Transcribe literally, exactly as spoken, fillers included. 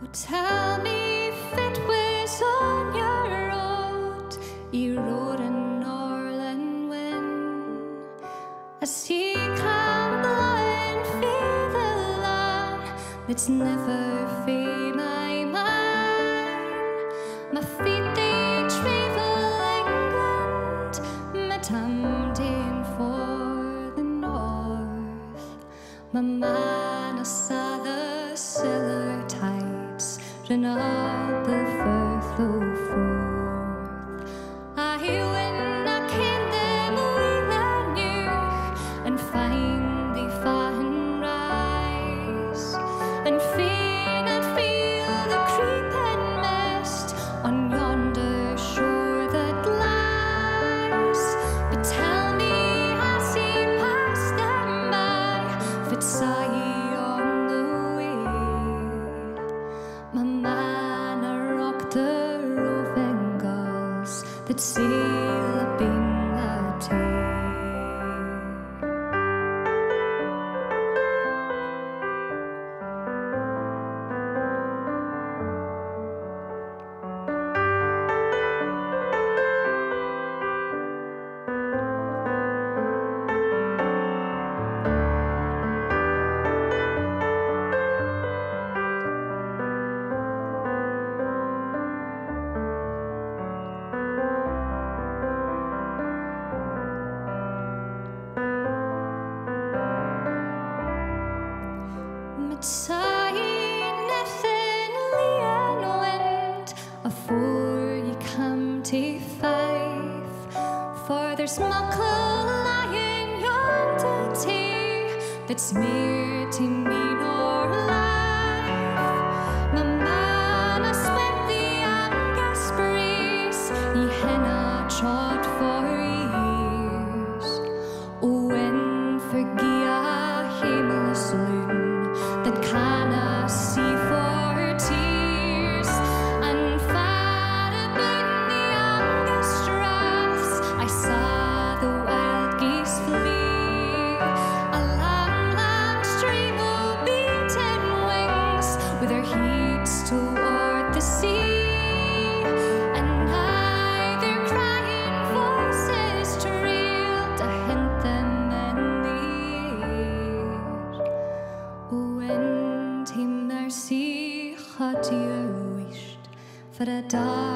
Tell me if it was on your road, you rode in Norland when, as ye come blawin fae the land that's never fae my mind. My feet they traivel England, my tam deein for the north. My man I saw the siller tides run up the Firth o' Forth. I when I ken them weel eneuch, and find the fain rise, and fain and feel the creepin mist on yonder shore that lies. But tell me as ye pass them by, if it's saw ye on the way. My man I rock the rovin gulls that sail abeen the day. Naethin lyin wind afore ye come to Fife, for there's muckle lyin yonder that's mair to me nor life. My man I spent the Angus breeze, ye hinna trod for years. Oh, when forgie a hameless loon that canna see for tears, and far abeen the Angus straths I saw the wild geese flee, a long, long stream of beaten wings with their heads toward the sea, and neither crying voices trailed to hint them in the air. When he mercy had you wished for a dog